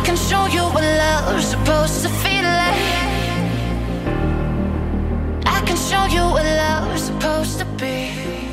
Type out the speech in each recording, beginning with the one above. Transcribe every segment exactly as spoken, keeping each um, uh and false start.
can show you what love's supposed to feel like. I can show you what love's supposed to be.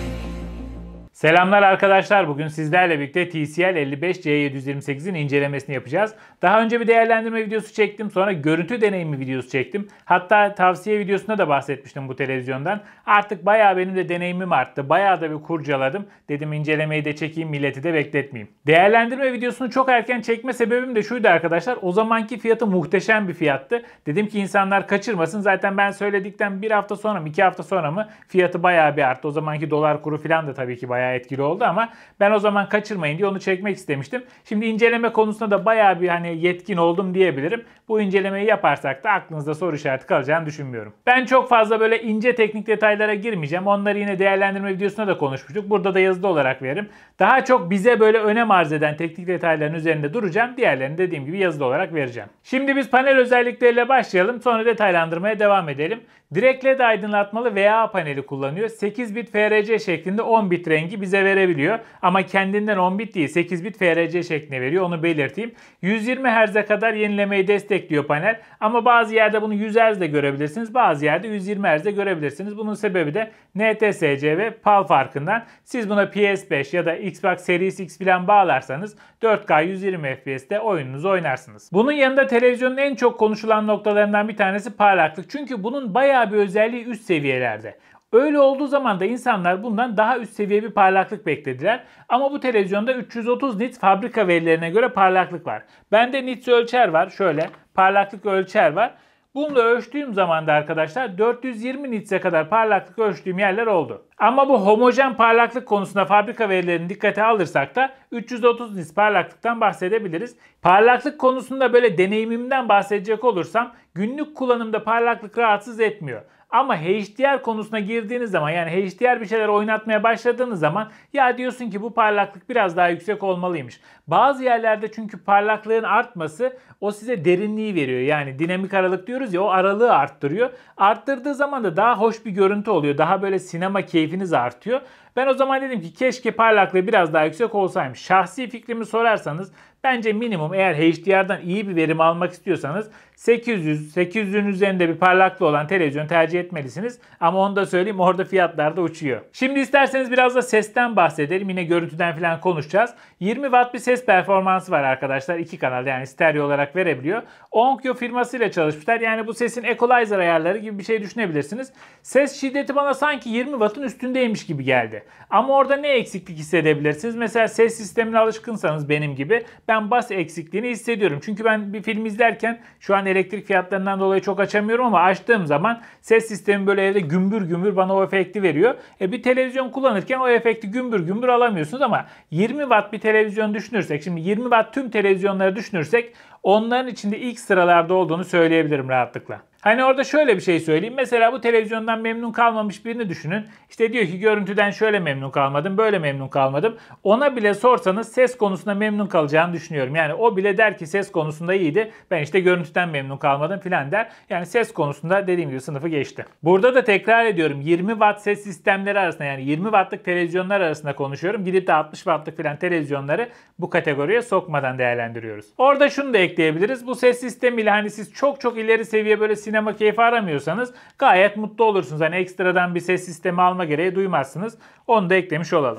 Selamlar arkadaşlar. Bugün sizlerle birlikte T C L elli beş C yedi yüz yirmi sekizin incelemesini yapacağız. Daha önce bir değerlendirme videosu çektim. Sonra görüntü deneyimi videosu çektim. Hatta tavsiye videosunda da bahsetmiştim bu televizyondan. Artık bayağı benim de deneyimim arttı. Bayağı da bir kurcaladım. Dedim incelemeyi de çekeyim, milleti de bekletmeyeyim. Değerlendirme videosunu çok erken çekme sebebim de şuydu arkadaşlar. O zamanki fiyatı muhteşem bir fiyattı. Dedim ki insanlar kaçırmasın. Zaten ben söyledikten bir hafta sonra mı iki hafta sonra mı fiyatı bayağı bir arttı. O zamanki dolar kuru falan da tabii ki bayağı etkili oldu ama ben o zaman kaçırmayın diye onu çekmek istemiştim. Şimdi inceleme konusunda da bayağı bir hani yetkin oldum diyebilirim. Bu incelemeyi yaparsak da aklınızda soru işareti kalacağını düşünmüyorum. Ben çok fazla böyle ince teknik detaylara girmeyeceğim. Onları yine değerlendirme videosunda da konuşmuştuk. Burada da yazılı olarak veririm. Daha çok bize böyle önem arz eden teknik detayların üzerinde duracağım. Diğerlerini dediğim gibi yazılı olarak vereceğim. Şimdi biz panel özellikleriyle başlayalım. Sonra detaylandırmaya devam edelim. Direkt L E D aydınlatmalı V A paneli kullanıyor. sekiz bit F R C şeklinde on bit rengi bize verebiliyor. Ama kendinden on bit değil, sekiz bit F R C şeklinde veriyor. Onu belirteyim. yüz yirmi hertz'e kadar yenilemeyi destekliyor panel. Ama bazı yerde bunu yüz hertz'de görebilirsiniz. Bazı yerde yüz yirmi hertz'de görebilirsiniz. Bunun sebebi de N T S C ve P A L farkından. Siz buna P S beş ya da Xbox Series X falan bağlarsanız dört K yüz yirmi F P S'te oyununuzu oynarsınız. Bunun yanında televizyonun en çok konuşulan noktalarından bir tanesi parlaklık. Çünkü bunun bayağı bir özelliği üst seviyelerde. Öyle olduğu zaman da insanlar bundan daha üst seviye bir parlaklık beklediler. Ama bu televizyonda üç yüz otuz nits fabrika verilerine göre parlaklık var. Bende nits ölçer var. Şöyle parlaklık ölçer var. Bununla ölçtüğüm zaman da arkadaşlar dört yüz yirmi nits'e kadar parlaklık ölçtüğüm yerler oldu. Ama bu homojen parlaklık konusunda fabrika verilerini dikkate alırsak da üç yüz otuz nits parlaklıktan bahsedebiliriz. Parlaklık konusunda böyle deneyimimden bahsedecek olursam günlük kullanımda parlaklık rahatsız etmiyor. Ama H D R konusuna girdiğiniz zaman, yani H D R bir şeyler oynatmaya başladığınız zaman ya diyorsun ki bu parlaklık biraz daha yüksek olmalıymış. Bazı yerlerde çünkü parlaklığın artması o size derinliği veriyor. Yani dinamik aralık diyoruz ya, o aralığı arttırıyor. Arttırdığı zaman da daha hoş bir görüntü oluyor. Daha böyle sinema keyfiniz artıyor. Ben o zaman dedim ki keşke parlaklığı biraz daha yüksek olsaymış. Şahsi fikrimi sorarsanız bence minimum, eğer H D R'dan iyi bir verim almak istiyorsanız sekiz yüz sekiz yüzün üzerinde bir parlaklığı olan televizyon tercih etmelisiniz. Ama onu da söyleyeyim, orada fiyatlar da uçuyor. Şimdi isterseniz biraz da sesten bahsedelim. Yine görüntüden falan konuşacağız. yirmi watt bir ses performansı var arkadaşlar. iki kanal, yani stereo olarak verebiliyor. Onkyo firmasıyla çalışmışlar. Yani bu sesin equalizer ayarları gibi bir şey düşünebilirsiniz. Ses şiddeti bana sanki yirmi wattın üstündeymiş gibi geldi. Ama orada ne eksiklik hissedebilirsiniz? Mesela ses sistemine alışkınsanız benim gibi ben bas eksikliğini hissediyorum. Çünkü ben bir film izlerken şu an elektrik fiyatlarından dolayı çok açamıyorum ama açtığım zaman ses sistemi böyle evde gümbür gümbür bana o efekti veriyor. E bir televizyon kullanırken o efekti gümbür gümbür alamıyorsunuz ama yirmi watt bir televizyon düşünürsek, şimdi yirmi watt tüm televizyonları düşünürsek onların içinde ilk sıralarda olduğunu söyleyebilirim rahatlıkla. Hani orada şöyle bir şey söyleyeyim. Mesela bu televizyondan memnun kalmamış birini düşünün. İşte diyor ki görüntüden şöyle memnun kalmadım, böyle memnun kalmadım. Ona bile sorsanız ses konusunda memnun kalacağını düşünüyorum. Yani o bile der ki ses konusunda iyiydi. Ben işte görüntüden memnun kalmadım filan der. Yani ses konusunda dediğim gibi sınıfı geçti. Burada da tekrar ediyorum, yirmi watt ses sistemleri arasında, yani yirmi wattlık televizyonlar arasında konuşuyorum. Gidip de altmış wattlık filan televizyonları bu kategoriye sokmadan değerlendiriyoruz. Orada şunu da ekleyebiliriz. Bu ses sistemiyle hani siz çok çok ileri seviye böyle sinema keyfi aramıyorsanız gayet mutlu olursunuz. Hani ekstradan bir ses sistemi alma gereği duymazsınız. Onu da eklemiş olalım.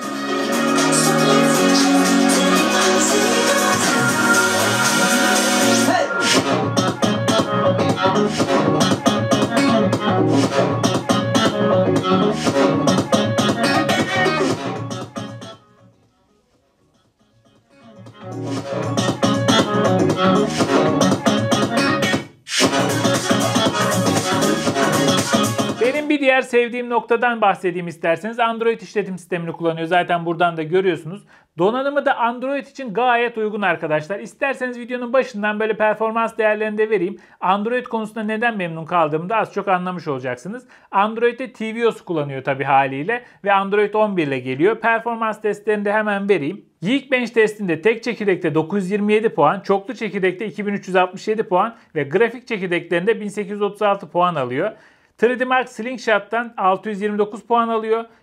Benim bir diğer sevdiğim noktadan bahsedeyim isterseniz. Android işletim sistemini kullanıyor. Zaten buradan da görüyorsunuz. Donanımı da Android için gayet uygun arkadaşlar. İsterseniz videonun başından böyle performans değerlerini de vereyim. Android konusunda neden memnun kaldığımı da az çok anlamış olacaksınız. Android'de tvOS kullanıyor tabii haliyle ve Android on bir ile geliyor. Performans testlerini de hemen vereyim. Geekbench testinde tek çekirdekte dokuz yüz yirmi yedi puan, çoklu çekirdekte iki bin üç yüz altmış yedi puan ve grafik çekirdeklerinde bin sekiz yüz otuz altı puan alıyor. üç D Mark Slingshot'tan altı yüz yirmi dokuz puan alıyor.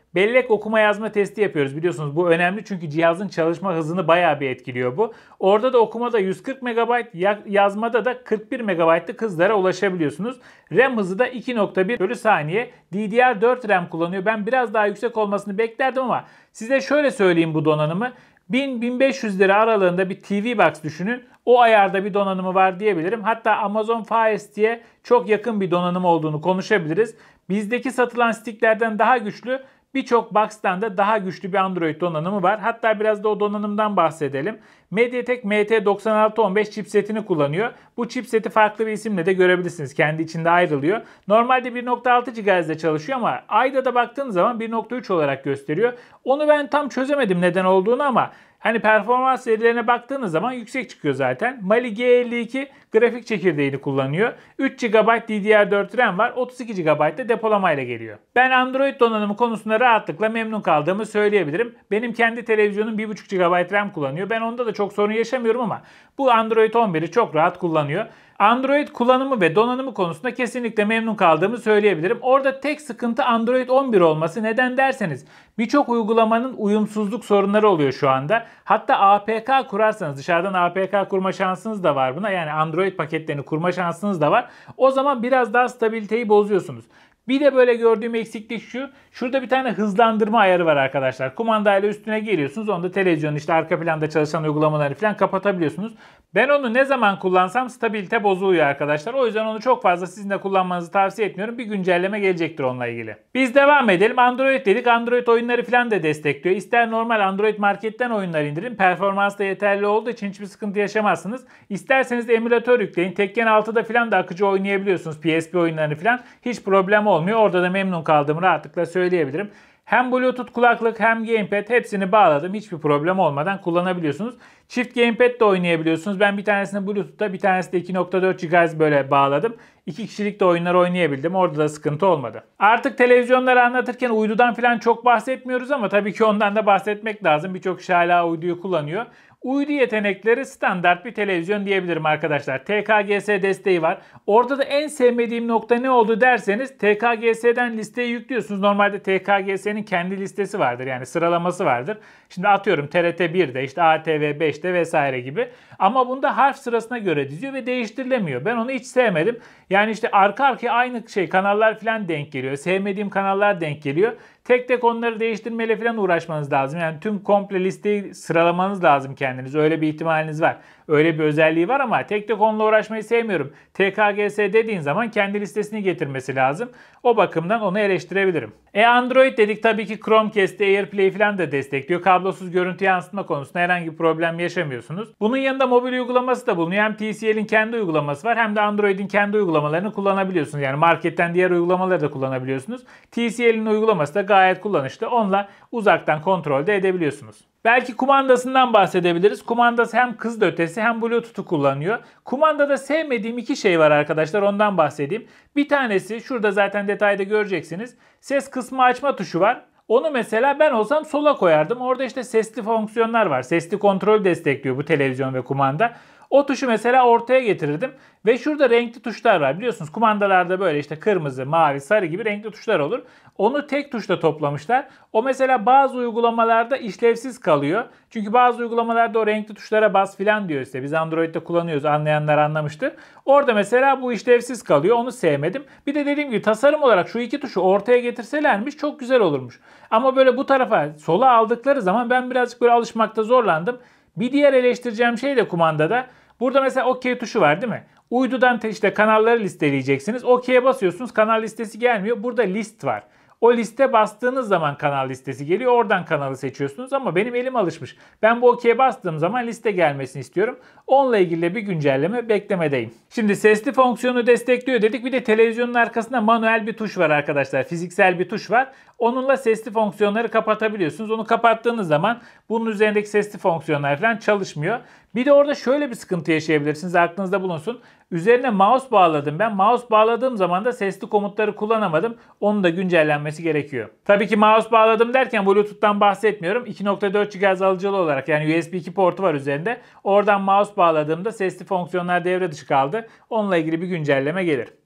bellek okuma yazma testi yapıyoruz. Biliyorsunuz bu önemli çünkü cihazın çalışma hızını bayağı bir etkiliyor bu. Orada da okumada yüz kırk megabayt, yazmada da kırk bir megabaytlık hızlara ulaşabiliyorsunuz. RAM hızı da iki nokta bir bölü saniye. D D R dört RAM kullanıyor. Ben biraz daha yüksek olmasını beklerdim ama size şöyle söyleyeyim bu donanımı. bin bin beş yüz lira aralığında bir T V Box düşünün. O ayarda bir donanımı var diyebilirim. Hatta Amazon Fire Stick'e çok yakın bir donanım olduğunu konuşabiliriz. Bizdeki satılan sticklerden daha güçlü, birçok box'tan da daha güçlü bir Android donanımı var. Hatta biraz da o donanımdan bahsedelim. MediaTek M T doksan altı on beş chipsetini kullanıyor. Bu chipseti farklı bir isimle de görebilirsiniz. Kendi içinde ayrılıyor. Normalde bir nokta altı gigahertz'de çalışıyor ama ayda da baktığınız zaman bir nokta üç olarak gösteriyor. Onu ben tam çözemedim neden olduğunu ama hani performans verilerine baktığınız zaman yüksek çıkıyor zaten. Mali G elli iki grafik çekirdeğini kullanıyor. üç gigabayt D D R dört RAM var. otuz iki gigabayt da depolamayla geliyor. Ben Android donanımı konusunda rahatlıkla memnun kaldığımı söyleyebilirim. Benim kendi televizyonum bir buçuk gigabayt RAM kullanıyor. Ben onda da çok sorun yaşamıyorum ama bu Android on biri çok rahat kullanıyor. Android kullanımı ve donanımı konusunda kesinlikle memnun kaldığımı söyleyebilirim. Orada tek sıkıntı Android on bir olması. Neden derseniz birçok uygulamanın uyumsuzluk sorunları oluyor şu anda. Hatta A P K kurarsanız, dışarıdan A P K kurma şansınız da var buna. Yani Android paketlerini kurma şansınız da var. O zaman biraz daha stabiliteyi bozuyorsunuz. Bir de böyle gördüğüm eksiklik şu. Şurada bir tane hızlandırma ayarı var arkadaşlar. Kumandayla üstüne geliyorsunuz. Onda televizyonun işte arka planda çalışan uygulamaları falan kapatabiliyorsunuz. Ben onu ne zaman kullansam stabilite bozuluyor arkadaşlar. O yüzden onu çok fazla sizin de kullanmanızı tavsiye etmiyorum. Bir güncelleme gelecektir onunla ilgili. Biz devam edelim. Android dedik. Android oyunları falan da destekliyor. İster normal Android marketten oyunlar indirin. Performans da yeterli olduğu için hiçbir sıkıntı yaşamazsınız. İsterseniz de emülatör yükleyin. Tekken altıda falan da akıcı oynayabiliyorsunuz. P S P oyunlarını falan. Hiç problem olmuyor. Orada da memnun kaldığımı rahatlıkla söyleyebilirim. Hem Bluetooth kulaklık hem Gamepad hepsini bağladım. Hiçbir problem olmadan kullanabiliyorsunuz. Çift Gamepad de oynayabiliyorsunuz. Ben bir tanesini Bluetooth'ta bir tanesi de iki nokta dört gigahertz böyle bağladım. İki kişilik de oyunlar oynayabildim. Orada da sıkıntı olmadı. Artık televizyonları anlatırken uydudan falan çok bahsetmiyoruz ama tabii ki ondan da bahsetmek lazım. Birçok kişi hala uyduyu kullanıyor. Uydu yetenekleri standart bir televizyon diyebilirim arkadaşlar. T K G S desteği var. Orada da en sevmediğim nokta ne oldu derseniz T K G S'den listeyi yüklüyorsunuz. Normalde T K G S'nin kendi listesi vardır. Yani sıralaması vardır. Şimdi atıyorum T R T birde işte A T V beşte vesaire gibi. Ama bunda harf sırasına göre diziyor ve değiştirilemiyor. Ben onu hiç sevmedim. Yani işte arka arkaya aynı şey kanallar falan denk geliyor. Sevmediğim kanallar denk geliyor. Tek tek onları değiştirmeyle falan uğraşmanız lazım. Yani tüm komple listeyi sıralamanız lazım kendiniz. Öyle bir ihtimaliniz var. Öyle bir özelliği var ama tek tek onunla uğraşmayı sevmiyorum. T K G S dediğin zaman kendi listesini getirmesi lazım. O bakımdan onu eleştirebilirim. E Android dedik, tabii ki Chromecast, AirPlay falan da destekliyor. Kablosuz görüntü yansıtma konusunda herhangi bir problem yaşamıyorsunuz. Bunun yanında mobil uygulaması da bulunuyor. Hem T C L'in kendi uygulaması var hem de Android'in kendi uygulamalarını kullanabiliyorsunuz. Yani marketten diğer uygulamaları da kullanabiliyorsunuz. T C L'in uygulaması da gayet kullanışlı. Onunla uzaktan kontrol de edebiliyorsunuz. Belki kumandasından bahsedebiliriz. Kumandası hem hız ötesi hem Bluetooth'u kullanıyor. Kumandada sevmediğim iki şey var arkadaşlar, ondan bahsedeyim. Bir tanesi şurada zaten detayda göreceksiniz. Ses kısmı açma tuşu var. Onu mesela ben olsam sola koyardım. Orada işte sesli fonksiyonlar var. Sesli kontrol destekliyor bu televizyon ve kumanda. O tuşu mesela ortaya getirirdim. Ve şurada renkli tuşlar var. Biliyorsunuz kumandalarda böyle işte kırmızı, mavi, sarı gibi renkli tuşlar olur. Onu tek tuşla toplamışlar. O mesela bazı uygulamalarda işlevsiz kalıyor. Çünkü bazı uygulamalarda o renkli tuşlara bas filan diyor size. Biz Android'de kullanıyoruz. Anlayanlar anlamıştır. Orada mesela bu işlevsiz kalıyor. Onu sevmedim. Bir de dediğim gibi tasarım olarak şu iki tuşu ortaya getirselermiş çok güzel olurmuş. Ama böyle bu tarafa sola aldıkları zaman ben birazcık böyle alışmakta zorlandım. Bir diğer eleştireceğim şey de kumandada. Burada mesela OK tuşu var değil mi? Uydudan işte kanalları listeleyeceksiniz. OK'ye basıyorsunuz. Kanal listesi gelmiyor. Burada list var. O liste bastığınız zaman kanal listesi geliyor. Oradan kanalı seçiyorsunuz ama benim elim alışmış. Ben bu OK'ye bastığım zaman liste gelmesini istiyorum. Onunla ilgili de bir güncelleme beklemedeyim. Şimdi sesli fonksiyonu destekliyor dedik. Bir de televizyonun arkasında manuel bir tuş var arkadaşlar. Fiziksel bir tuş var. Onunla sesli fonksiyonları kapatabiliyorsunuz. Onu kapattığınız zaman bunun üzerindeki sesli fonksiyonlar falan çalışmıyor. Bir de orada şöyle bir sıkıntı yaşayabilirsiniz. Aklınızda bulunsun. Üzerine mouse bağladım ben. Mouse bağladığım zaman da sesli komutları kullanamadım. Onun da güncellenmesi gerekiyor. Tabii ki mouse bağladım derken Bluetooth'tan bahsetmiyorum. iki nokta dört gigahertz alıcılı olarak yani U S B iki portu var üzerinde. Oradan mouse bağladığımda sesli fonksiyonlar devre dışı kaldı. Onunla ilgili bir güncelleme gelir.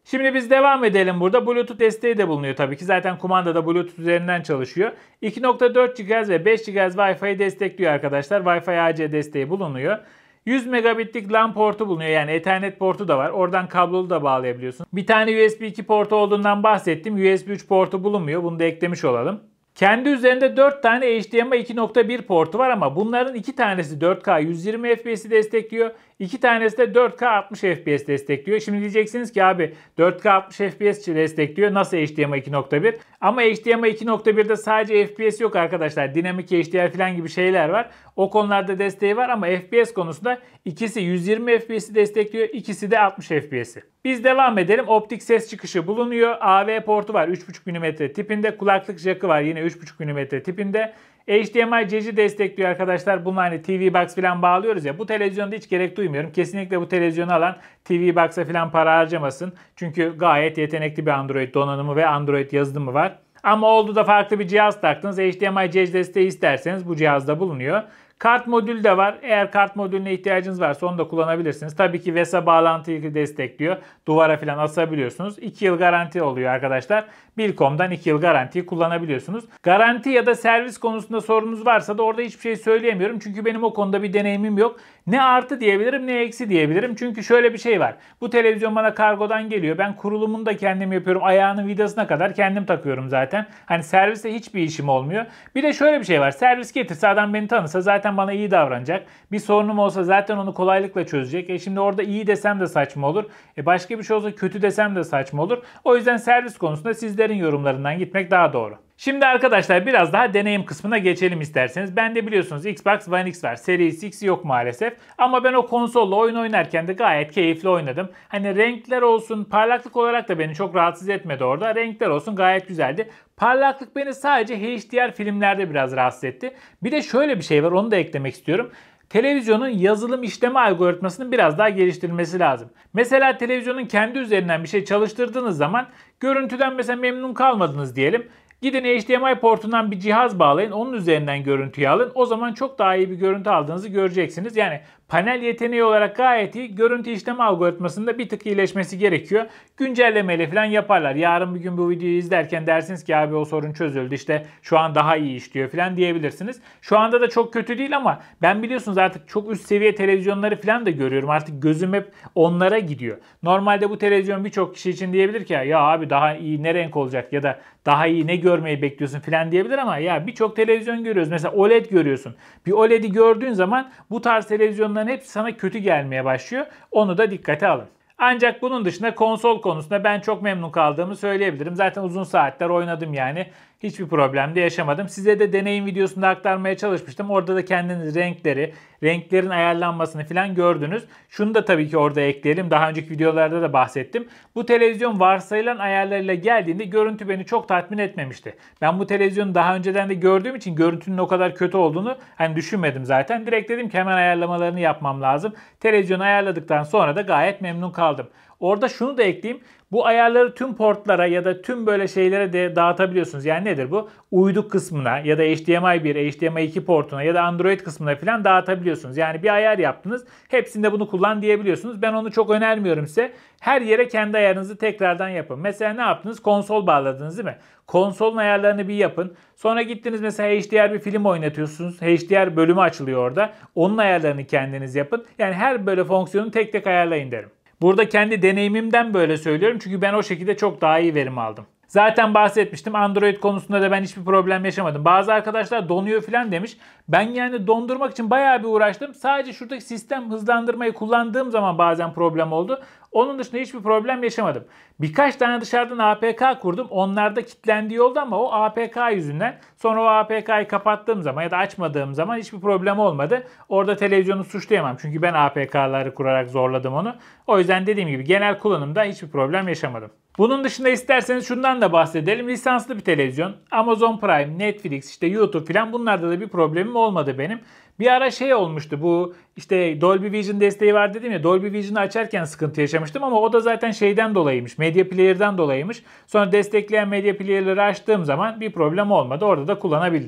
Şimdi biz devam edelim burada. Bluetooth desteği de bulunuyor tabii ki. Zaten kumanda da Bluetooth üzerinden çalışıyor. iki nokta dört gigahertz ve beş gigahertz Wi-Fi'yi destekliyor arkadaşlar. Wi-Fi A C desteği bulunuyor. yüz megabitlik LAN portu bulunuyor. Yani Ethernet portu da var. Oradan kablolu da bağlayabiliyorsun. Bir tane U S B iki portu olduğundan bahsettim. U S B üç portu bulunmuyor. Bunu da eklemiş olalım. Kendi üzerinde dört tane H D M I iki nokta bir portu var ama bunların iki tanesi dört K yüz yirmi F P S'i destekliyor. iki tanesi de dört K altmış F P S destekliyor. Şimdi diyeceksiniz ki abi dört K altmış F P S destekliyor. Nasıl H D M I iki nokta bir? Ama H D M I iki nokta birde sadece F P S yok arkadaşlar. Dinamik H D R falan gibi şeyler var. O konularda desteği var ama F P S konusunda ikisi yüz yirmi F P S'i destekliyor. İkisi de altmış F P S'i. Biz devam edelim. Optik ses çıkışı bulunuyor. A V portu var üç buçuk milimetre tipinde. Kulaklık jackı var yine üç buçuk milimetre tipinde. H D M I C destekliyor arkadaşlar. Bunu hani T V Box falan bağlıyoruz ya. Bu televizyonda hiç gerek duymuyorum. Kesinlikle bu televizyonu alan T V Box'a falan para harcamasın. Çünkü gayet yetenekli bir Android donanımı ve Android yazılımı var. Ama oldu da farklı bir cihaz taktınız. H D M I C desteği isterseniz bu cihazda bulunuyor. Kart modülü de var. Eğer kart modülüne ihtiyacınız varsa onu da kullanabilirsiniz. Tabii ki V E S A bağlantıyı destekliyor. Duvara falan asabiliyorsunuz. iki yıl garanti oluyor arkadaşlar. Bilkom'dan iki yıl garantiyi kullanabiliyorsunuz. Garanti ya da servis konusunda sorunuz varsa da orada hiçbir şey söyleyemiyorum. Çünkü benim o konuda bir deneyimim yok. Ne artı diyebilirim ne eksi diyebilirim. Çünkü şöyle bir şey var. Bu televizyon bana kargodan geliyor. Ben kurulumunu da kendim yapıyorum. Ayağının vidasına kadar kendim takıyorum zaten. Hani serviste hiçbir işim olmuyor. Bir de şöyle bir şey var. Servis getirse adam beni tanısa zaten bana iyi davranacak. Bir sorunum olsa zaten onu kolaylıkla çözecek. E şimdi orada iyi desem de saçma olur. E başka bir şey olsa kötü desem de saçma olur. O yüzden servis konusunda sizlerin yorumlarından gitmek daha doğru. Şimdi arkadaşlar biraz daha deneyim kısmına geçelim isterseniz. Ben de biliyorsunuz Xbox One X var. Series X yok maalesef. Ama ben o konsolla oyun oynarken de gayet keyifli oynadım. Hani renkler olsun, parlaklık olarak da beni çok rahatsız etmedi orada. Renkler olsun gayet güzeldi. Parlaklık beni sadece H D R filmlerde biraz rahatsız etti. Bir de şöyle bir şey var, onu da eklemek istiyorum. Televizyonun yazılım işleme algoritmasının biraz daha geliştirilmesi lazım. Mesela televizyonun kendi üzerinden bir şey çalıştırdığınız zaman görüntüden mesela memnun kalmadınız diyelim. Gidin H D M I portundan bir cihaz bağlayın, onun üzerinden görüntüyü alın. O zaman çok daha iyi bir görüntü aldığınızı göreceksiniz. Yani panel yeteneği olarak gayet iyi. Görüntü işleme algoritmasında bir tık iyileşmesi gerekiyor. Güncellemeyle falan yaparlar. Yarın bir gün bu videoyu izlerken dersiniz ki abi o sorun çözüldü. İşte şu an daha iyi işliyor falan diyebilirsiniz. Şu anda da çok kötü değil ama ben biliyorsunuz artık çok üst seviye televizyonları falan da görüyorum. Artık gözüm hep onlara gidiyor. Normalde bu televizyon birçok kişi için diyebilir ki ya abi daha iyi ne renk olacak ya da daha iyi ne görmeyi bekliyorsun falan diyebilir ama ya birçok televizyon görüyoruz. Mesela O L E D görüyorsun. Bir O L E D'i gördüğün zaman bu tarz televizyonların hepsi sana kötü gelmeye başlıyor. Onu da dikkate alın. Ancak bunun dışında konsol konusunda ben çok memnun kaldığımı söyleyebilirim. Zaten uzun saatler oynadım yani. Hiçbir problem de yaşamadım. Size de deneyim videosunda aktarmaya çalışmıştım. Orada da kendiniz renkleri, renklerin ayarlanmasını falan gördünüz. Şunu da tabii ki orada ekleyelim. Daha önceki videolarda da bahsettim. Bu televizyon varsayılan ayarlarıyla geldiğinde görüntü beni çok tatmin etmemişti. Ben bu televizyonu daha önceden de gördüğüm için görüntünün o kadar kötü olduğunu hani düşünmedim zaten. Direkt dedim ki hemen ayarlamalarını yapmam lazım. Televizyonu ayarladıktan sonra da gayet memnun kaldım. Orada şunu da ekleyeyim. Bu ayarları tüm portlara ya da tüm böyle şeylere de dağıtabiliyorsunuz. Yani nedir bu? Uydu kısmına ya da H D M I bir, H D M I iki portuna ya da Android kısmına falan dağıtabiliyorsunuz. Yani bir ayar yaptınız. Hepsinde bunu kullan diyebiliyorsunuz. Ben onu çok önermiyorum size. Her yere kendi ayarınızı tekrardan yapın. Mesela ne yaptınız? Konsol bağladınız değil mi? Konsolun ayarlarını bir yapın. Sonra gittiniz mesela H D R bir film oynatıyorsunuz. H D R bölümü açılıyor orada. Onun ayarlarını kendiniz yapın. Yani her böyle fonksiyonu tek tek ayarlayın derim. Burada kendi deneyimimden böyle söylüyorum çünkü ben o şekilde çok daha iyi verim aldım. Zaten bahsetmiştim, Android konusunda da ben hiçbir problem yaşamadım. Bazı arkadaşlar donuyor falan demiş. Ben yani dondurmak için bayağı bir uğraştım. Sadece şuradaki sistem hızlandırmayı kullandığım zaman bazen problem oldu. Onun dışında hiçbir problem yaşamadım. Birkaç tane dışarıdan A P K kurdum. Onlarda kilitlendiği oldu ama o A P K yüzünden. Sonra o A P K'yı kapattığım zaman ya da açmadığım zaman hiçbir problem olmadı. Orada televizyonu suçlayamam. Çünkü ben A P K'ları kurarak zorladım onu. O yüzden dediğim gibi genel kullanımda hiçbir problem yaşamadım. Bunun dışında isterseniz şundan da bahsedelim. Lisanslı bir televizyon. Amazon Prime, Netflix, işte YouTube falan, bunlarda da bir problemim olmadı benim. Bir ara şey olmuştu, bu işte Dolby Vision desteği var dedim ya, Dolby Vision'ı açarken sıkıntı yaşamıştım ama o da zaten şeyden dolayıymış, Media Player'dan dolayıymış. Sonra destekleyen Media Player'ları açtığım zaman bir problem olmadı, orada da kullanabildim.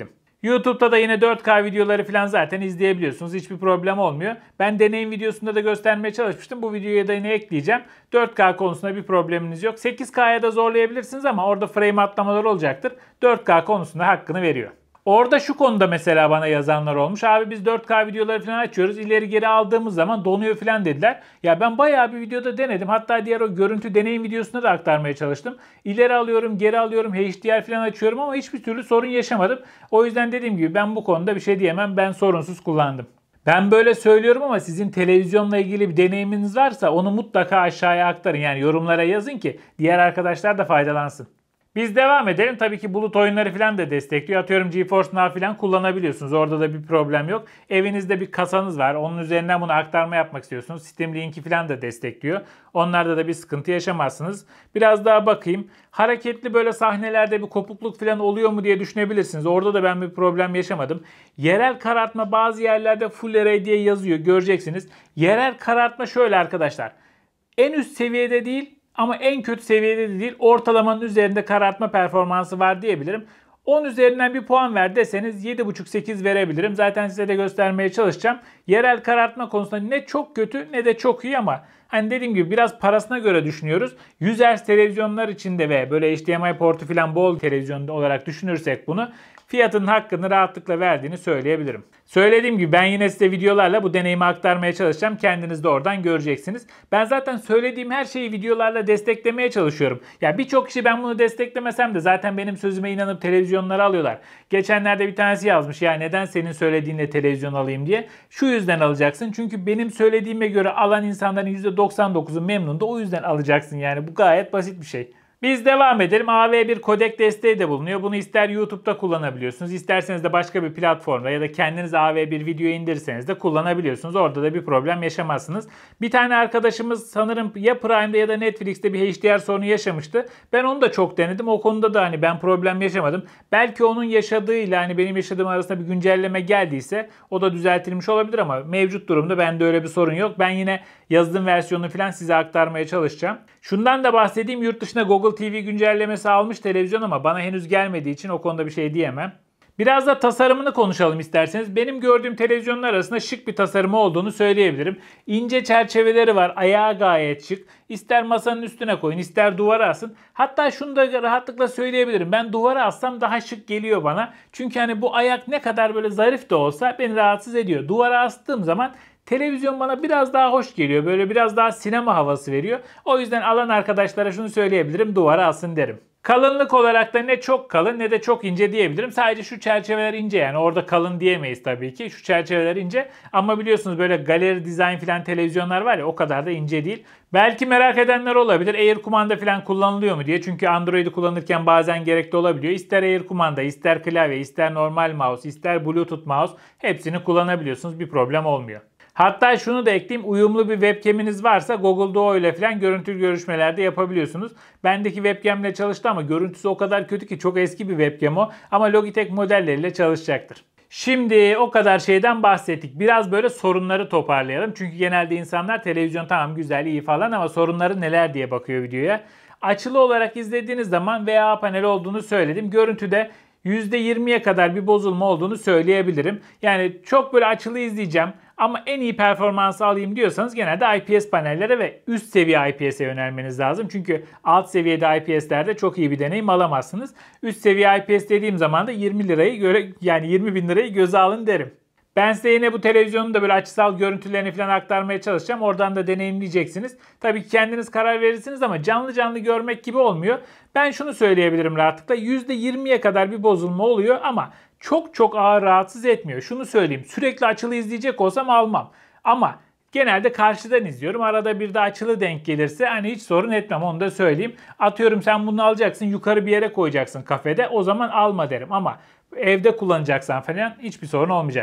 YouTube'da da yine dört K videoları falan zaten izleyebiliyorsunuz. Hiçbir problem olmuyor. Ben deneyim videosunda da göstermeye çalışmıştım. Bu videoya da yine ekleyeceğim. dört K konusunda bir probleminiz yok. sekiz K'ya da zorlayabilirsiniz ama orada frame atlamalar olacaktır. dört K konusunda hakkını veriyor. Orada şu konuda mesela bana yazanlar olmuş. Abi biz dört K videoları falan açıyoruz. İleri geri aldığımız zaman donuyor falan dediler. Ya ben bayağı bir videoda denedim. Hatta diğer o görüntü deneyim videosunda da aktarmaya çalıştım. İleri alıyorum, geri alıyorum, H D R falan açıyorum ama hiçbir türlü sorun yaşamadım. O yüzden dediğim gibi ben bu konuda bir şey diyemem. Ben sorunsuz kullandım. Ben böyle söylüyorum ama sizin televizyonla ilgili bir deneyiminiz varsa onu mutlaka aşağıya aktarın. Yani yorumlara yazın ki diğer arkadaşlar da faydalansın. Biz devam edelim. Tabii ki bulut oyunları falan da destekliyor. Atıyorum GeForce Now falan kullanabiliyorsunuz. Orada da bir problem yok. Evinizde bir kasanız var. Onun üzerinden bunu aktarma yapmak istiyorsunuz. Steam Link'i falan da destekliyor. Onlarda da bir sıkıntı yaşamazsınız. Biraz daha bakayım. Hareketli böyle sahnelerde bir kopukluk falan oluyor mu diye düşünebilirsiniz. Orada da ben bir problem yaşamadım. Yerel karartma bazı yerlerde Full R A diye yazıyor. Göreceksiniz. Yerel karartma şöyle arkadaşlar. En üst seviyede değil. Ama en kötü seviyede de değil, ortalamanın üzerinde karartma performansı var diyebilirim. on üzerinden bir puan ver deseniz yedi buçuk sekiz verebilirim. Zaten size de göstermeye çalışacağım. Yerel karartma konusunda ne çok kötü ne de çok iyi ama hani dediğim gibi biraz parasına göre düşünüyoruz. yüz hertz televizyonlar içinde ve böyle H D M I portu falan bol televizyon olarak düşünürsek bunu fiyatının hakkını rahatlıkla verdiğini söyleyebilirim. Söylediğim gibi ben yine size videolarla bu deneyimi aktarmaya çalışacağım. Kendiniz de oradan göreceksiniz. Ben zaten söylediğim her şeyi videolarla desteklemeye çalışıyorum. Ya birçok kişi ben bunu desteklemesem de zaten benim sözüme inanıp televizyonları alıyorlar. Geçenlerde bir tanesi yazmış ya neden senin söylediğinle televizyon alayım diye. Şu yüzden alacaksın çünkü benim söylediğime göre alan insanların yüzde doksan dokuzu memnun da o yüzden alacaksın yani bu gayet basit bir şey. Biz devam edelim. A V bir kodek desteği de bulunuyor. Bunu ister YouTube'da kullanabiliyorsunuz. İsterseniz de başka bir platformda ya da kendiniz A V bir video indirirseniz de kullanabiliyorsunuz. Orada da bir problem yaşamazsınız. Bir tane arkadaşımız sanırım ya Prime'de ya da Netflix'te bir H D R sorunu yaşamıştı. Ben onu da çok denedim. O konuda da hani ben problem yaşamadım. Belki onun yaşadığıyla hani benim yaşadığım arasında bir güncelleme geldiyse o da düzeltilmiş olabilir ama mevcut durumda bende öyle bir sorun yok. Ben yine yazılım versiyonunu falan size aktarmaya çalışacağım. Şundan da bahsedeyim. Yurt dışında Google T V güncellemesi almış televizyon ama bana henüz gelmediği için o konuda bir şey diyemem. Biraz da tasarımını konuşalım isterseniz. Benim gördüğüm televizyonlar arasında şık bir tasarımı olduğunu söyleyebilirim. İnce çerçeveleri var. Ayağı gayet şık. İster masanın üstüne koyun, ister duvara asın. Hatta şunu da rahatlıkla söyleyebilirim. Ben duvara assam daha şık geliyor bana. Çünkü hani bu ayak ne kadar böyle zarif de olsa beni rahatsız ediyor. Duvara astığım zaman televizyon bana biraz daha hoş geliyor. Böyle biraz daha sinema havası veriyor. O yüzden alan arkadaşlara şunu söyleyebilirim. Duvara asın derim. Kalınlık olarak da ne çok kalın ne de çok ince diyebilirim. Sadece şu çerçeveler ince yani orada kalın diyemeyiz tabii ki. Şu çerçeveler ince ama biliyorsunuz böyle galeri dizayn falan televizyonlar var ya o kadar da ince değil. Belki merak edenler olabilir. Air kumanda falan kullanılıyor mu diye. Çünkü Android'i kullanırken bazen gerekli olabiliyor. İster Air kumanda, ister klavye, ister normal mouse, ister Bluetooth mouse hepsini kullanabiliyorsunuz. Bir problem olmuyor. Hatta şunu da ekleyeyim. Uyumlu bir webcam'iniz varsa Google Duo ile falan görüntülü görüşmelerde yapabiliyorsunuz. Bendeki webcam ile çalıştı ama görüntüsü o kadar kötü ki çok eski bir webcam o. Ama Logitech modelleriyle çalışacaktır. Şimdi o kadar şeyden bahsettik. Biraz böyle sorunları toparlayalım. Çünkü genelde insanlar televizyon tamam güzel iyi falan ama sorunları neler diye bakıyor videoya. Açılı olarak izlediğiniz zaman V A paneli olduğunu söyledim. Görüntüde yüzde yirmiye kadar bir bozulma olduğunu söyleyebilirim. Yani çok böyle açılı izleyeceğim ama en iyi performansı alayım diyorsanız genelde I P S panellere ve üst seviye I P S'e yönelmeniz lazım. Çünkü alt seviyede I P S'lerde çok iyi bir deneyim alamazsınız. Üst seviye I P S dediğim zaman da yirmi lirayı göre yani yirmi bin lirayı göze alın derim. Ben size yine bu televizyonun da böyle açısal görüntülerini falan aktarmaya çalışacağım. Oradan da deneyimleyeceksiniz. Tabii ki kendiniz karar verirsiniz ama canlı canlı görmek gibi olmuyor. Ben şunu söyleyebilirim rahatlıkla. yüzde yirmiye kadar bir bozulma oluyor ama çok çok ağır rahatsız etmiyor. Şunu söyleyeyim. Sürekli açılı izleyecek olsam almam. Ama genelde karşıdan izliyorum. Arada bir de açılı denk gelirse hani hiç sorun etmem onu da söyleyeyim. Atıyorum sen bunu alacaksın yukarı bir yere koyacaksın kafede. O zaman alma derim ama evde kullanacaksan falan hiçbir sorun olmayacaktır.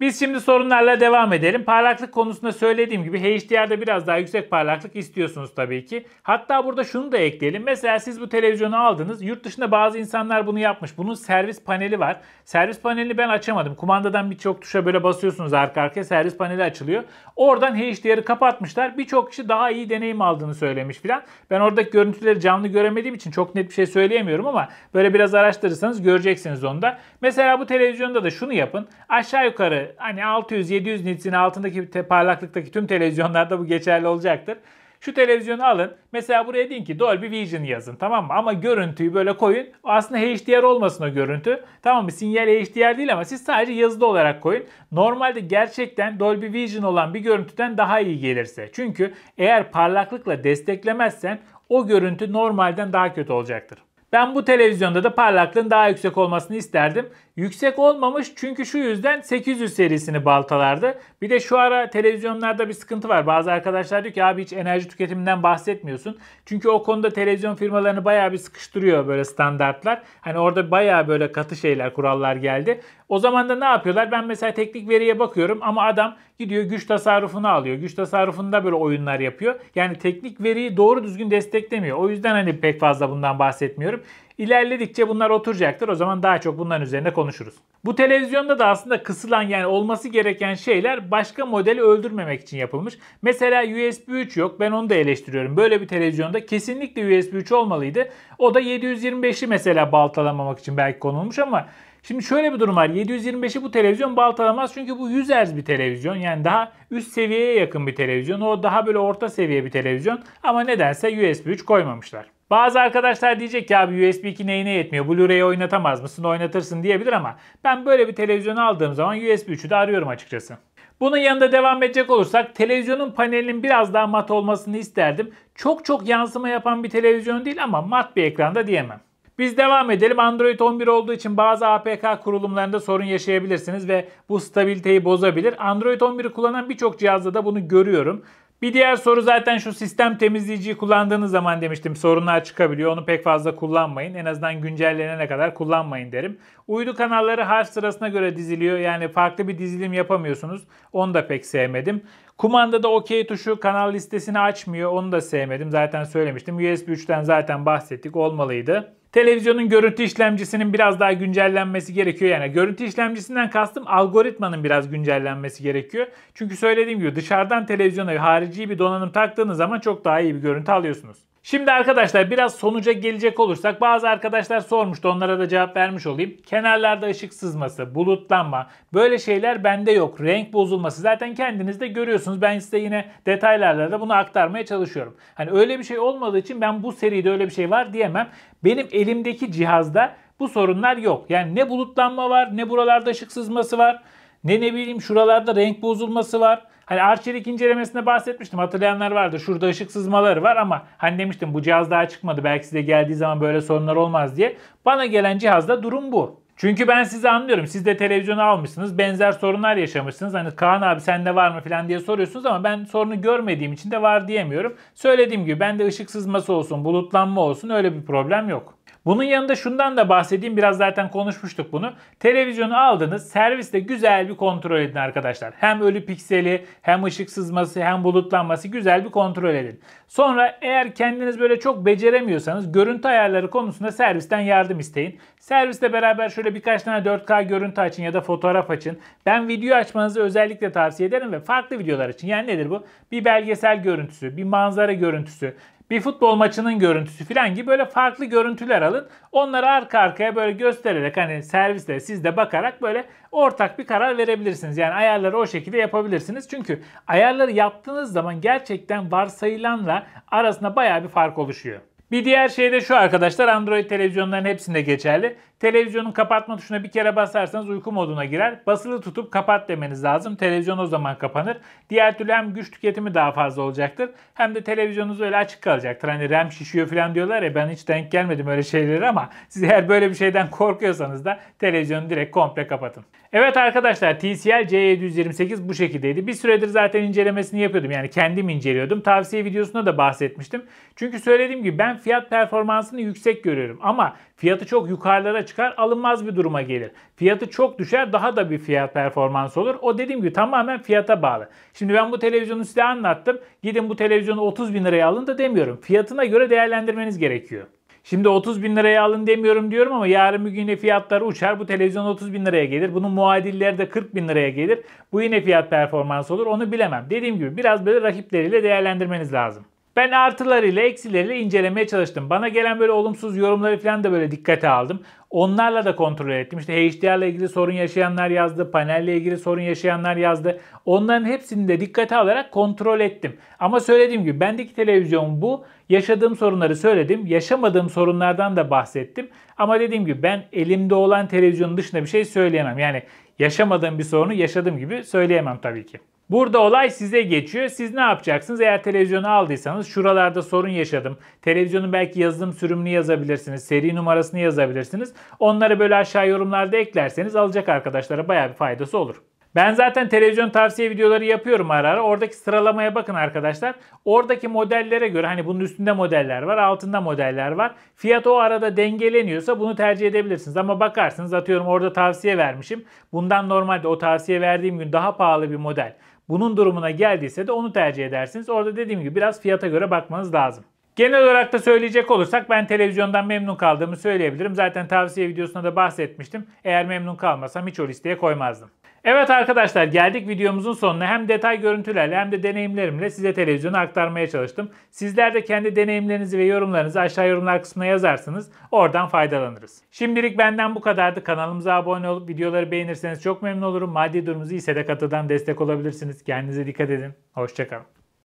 Biz şimdi sorunlarla devam edelim. Parlaklık konusunda söylediğim gibi H D R'da biraz daha yüksek parlaklık istiyorsunuz tabii ki. Hatta burada şunu da ekleyelim. Mesela siz bu televizyonu aldınız. Yurt dışında bazı insanlar bunu yapmış. Bunun servis paneli var. Servis panelini ben açamadım. Kumandadan birçok tuşa böyle basıyorsunuz arka arkaya, servis paneli açılıyor. Oradan H D R'ı kapatmışlar. Birçok kişi daha iyi deneyim aldığını söylemiş filan. Ben oradaki görüntüleri canlı göremediğim için çok net bir şey söyleyemiyorum ama böyle biraz araştırırsanız göreceksiniz onu da. Mesela bu televizyonda da şunu yapın. Aşağı yukarı hani altı yüz yedi yüz nits'in altındaki parlaklıktaki tüm televizyonlarda bu geçerli olacaktır. Şu televizyonu alın. Mesela buraya deyin ki Dolby Vision yazın, tamam mı? Ama görüntüyü böyle koyun. Aslında H D R olmasın o görüntü. Tamam mı? Sinyal H D R değil ama siz sadece yazılı olarak koyun. Normalde gerçekten Dolby Vision olan bir görüntüden daha iyi gelirse. Çünkü eğer parlaklıkla desteklemezsen o görüntü normalden daha kötü olacaktır. Ben bu televizyonda da parlaklığın daha yüksek olmasını isterdim. Yüksek olmamış çünkü şu yüzden sekiz yüz serisini baltalardı. Bir de şu ara televizyonlarda bir sıkıntı var. Bazı arkadaşlar diyor ki abi hiç enerji tüketiminden bahsetmiyorsun. Çünkü o konuda televizyon firmalarını bayağı bir sıkıştırıyor böyle standartlar. Hani orada bayağı böyle katı şeyler, kurallar geldi. O zaman da ne yapıyorlar? Ben mesela teknik veriye bakıyorum ama adam gidiyor güç tasarrufunu alıyor. Güç tasarrufunda böyle oyunlar yapıyor. Yani teknik veriyi doğru düzgün desteklemiyor. O yüzden hani pek fazla bundan bahsetmiyorum. İlerledikçe bunlar oturacaktır. O zaman daha çok bunların üzerine konuşuruz. Bu televizyonda da aslında kısılan, yani olması gereken şeyler başka modeli öldürmemek için yapılmış. Mesela U S B üç yok. Ben onu da eleştiriyorum. Böyle bir televizyonda kesinlikle U S B üç olmalıydı. O da yedi yüz yirmi beşi mesela baltalamamak için belki konulmuş ama şimdi şöyle bir durum var. yedi yüz yirmi beşi bu televizyon baltalamaz çünkü bu yüz hertz bir televizyon. Yani daha üst seviyeye yakın bir televizyon. O daha böyle orta seviye bir televizyon. Ama nedense U S B üç koymamışlar. Bazı arkadaşlar diyecek ki abi U S B iki neyine yetmiyor? Blu-ray'i oynatamaz mısın? Oynatırsın diyebilir ama ben böyle bir televizyon aldığım zaman U S B üçü de arıyorum açıkçası. Bunun yanında devam edecek olursak televizyonun panelinin biraz daha mat olmasını isterdim. Çok çok yansıma yapan bir televizyon değil ama mat bir ekranda diyemem. Biz devam edelim. Android on bir olduğu için bazı A P K kurulumlarında sorun yaşayabilirsiniz ve bu stabiliteyi bozabilir. Android on biri kullanan birçok cihazda da bunu görüyorum. Bir diğer soru zaten şu sistem temizleyiciyi kullandığınız zaman demiştim sorunlar çıkabiliyor. Onu pek fazla kullanmayın. En azından güncellenene kadar kullanmayın derim. Uydu kanalları harf sırasına göre diziliyor. Yani farklı bir dizilim yapamıyorsunuz. Onu da pek sevmedim. Kumandada OK tuşu kanal listesini açmıyor. Onu da sevmedim. Zaten söylemiştim. U S B üçten zaten bahsettik. Olmalıydı. Televizyonun görüntü işlemcisinin biraz daha güncellenmesi gerekiyor. Yani görüntü işlemcisinden kastım algoritmanın biraz güncellenmesi gerekiyor. Çünkü söylediğim gibi dışarıdan televizyona harici bir donanım taktığınız zaman çok daha iyi bir görüntü alıyorsunuz. Şimdi arkadaşlar biraz sonuca gelecek olursak bazı arkadaşlar sormuştu, onlara da cevap vermiş olayım. Kenarlarda ışık sızması, bulutlanma, böyle şeyler bende yok. Renk bozulması zaten kendiniz de görüyorsunuz. Ben size yine detaylarla da bunu aktarmaya çalışıyorum. Hani öyle bir şey olmadığı için ben bu seride öyle bir şey var diyemem. Benim elimdeki cihazda bu sorunlar yok. Yani ne bulutlanma var, ne buralarda ışık sızması var, ne ne bileyim şuralarda renk bozulması var. Hani Arçelik incelemesinde bahsetmiştim. Hatırlayanlar vardır. Şurada ışık sızmaları var ama hani demiştim bu cihaz daha çıkmadı. Belki size geldiği zaman böyle sorunlar olmaz diye. Bana gelen cihazda durum bu. Çünkü ben sizi anlıyorum. Siz de televizyonu almışsınız. Benzer sorunlar yaşamışsınız. Hani Kaan abi sende var mı falan diye soruyorsunuz ama ben sorunu görmediğim için de var diyemiyorum. Söylediğim gibi bende ışık sızması olsun, bulutlanma olsun öyle bir problem yok. Bunun yanında şundan da bahsedeyim. Biraz zaten konuşmuştuk bunu. Televizyonu aldınız. Serviste güzel bir kontrol edin arkadaşlar. Hem ölü pikseli, hem ışık sızması, hem bulutlanması güzel bir kontrol edin. Sonra eğer kendiniz böyle çok beceremiyorsanız görüntü ayarları konusunda servisten yardım isteyin. Servisle beraber şöyle birkaç tane dört K görüntü açın ya da fotoğraf açın. Ben video açmanızı özellikle tavsiye ederim ve farklı videolar için. Yani nedir bu? Bir belgesel görüntüsü, bir manzara görüntüsü, bir futbol maçının görüntüsü falan gibi böyle farklı görüntüler alın. Onları arka arkaya böyle göstererek hani servisle siz de bakarak böyle ortak bir karar verebilirsiniz. Yani ayarları o şekilde yapabilirsiniz. Çünkü ayarları yaptığınız zaman gerçekten varsayılanla arasında bayağı bir fark oluşuyor. Bir diğer şey de şu arkadaşlar, Android televizyonların hepsinde geçerli. Televizyonun kapatma tuşuna bir kere basarsanız uyku moduna girer. Basılı tutup kapat demeniz lazım. Televizyon o zaman kapanır. Diğer türlü hem güç tüketimi daha fazla olacaktır hem de televizyonunuz öyle açık kalacaktır. Hani RAM şişiyor falan diyorlar ya, ben hiç denk gelmedim öyle şeylere ama siz eğer böyle bir şeyden korkuyorsanız da televizyonu direkt komple kapatın. Evet arkadaşlar, T C L C yedi yüz yirmi sekiz bu şekildeydi. Bir süredir zaten incelemesini yapıyordum. Yani kendim inceliyordum. Tavsiye videosunda da bahsetmiştim. Çünkü söylediğim gibi ben fiyat performansını yüksek görüyorum. Ama fiyatı çok yukarılara çıkar, alınmaz bir duruma gelir. Fiyatı çok düşer, daha da bir fiyat performansı olur. O dediğim gibi tamamen fiyata bağlı. Şimdi ben bu televizyonu size anlattım. Gidin bu televizyonu otuz bin liraya alın da demiyorum. Fiyatına göre değerlendirmeniz gerekiyor. Şimdi otuz bin liraya alın demiyorum diyorum ama yarın bir gün yine fiyatlar uçar. Bu televizyon otuz bin liraya gelir. Bunun muadilleri de kırk bin liraya gelir. Bu yine fiyat performansı olur. Onu bilemem. Dediğim gibi biraz böyle rakipleriyle değerlendirmeniz lazım. Ben artılarıyla eksileriyle incelemeye çalıştım. Bana gelen böyle olumsuz yorumları falan da böyle dikkate aldım. Onlarla da kontrol ettim. İşte H D R ile ilgili sorun yaşayanlar yazdı. Panelle ilgili sorun yaşayanlar yazdı. Onların hepsini de dikkate alarak kontrol ettim. Ama söylediğim gibi bendeki televizyon bu. Yaşadığım sorunları söyledim. Yaşamadığım sorunlardan da bahsettim. Ama dediğim gibi ben elimde olan televizyonun dışında bir şey söyleyemem. Yani yaşamadığım bir sorunu yaşadığım gibi söyleyemem tabii ki. Burada olay size geçiyor. Siz ne yapacaksınız? Eğer televizyonu aldıysanız şuralarda sorun yaşadım. Televizyonun belki yazılım sürümünü yazabilirsiniz. Seri numarasını yazabilirsiniz. Onları böyle aşağı yorumlarda eklerseniz alacak arkadaşlara bayağı bir faydası olur. Ben zaten televizyon tavsiye videoları yapıyorum ara ara. Oradaki sıralamaya bakın arkadaşlar. Oradaki modellere göre hani bunun üstünde modeller var, altında modeller var. Fiyat o arada dengeleniyorsa bunu tercih edebilirsiniz. Ama bakarsınız atıyorum orada tavsiye vermişim. Bundan normalde o tavsiye verdiğim gün daha pahalı bir model. Bunun durumuna geldiyse de onu tercih edersiniz. Orada dediğim gibi biraz fiyata göre bakmanız lazım. Genel olarak da söyleyecek olursak ben televizyondan memnun kaldığımı söyleyebilirim. Zaten tavsiye videosunda da bahsetmiştim. Eğer memnun kalmasam hiç o listeye koymazdım. Evet arkadaşlar geldik videomuzun sonuna. Hem detay görüntülerle hem de deneyimlerimle size televizyonu aktarmaya çalıştım. Sizler de kendi deneyimlerinizi ve yorumlarınızı aşağı yorumlar kısmına yazarsınız. Oradan faydalanırız. Şimdilik benden bu kadardı. Kanalımıza abone olup videoları beğenirseniz çok memnun olurum. Maddi durumunuz iyiyse de katıdan destek olabilirsiniz. Kendinize dikkat edin. Hoşça kalın.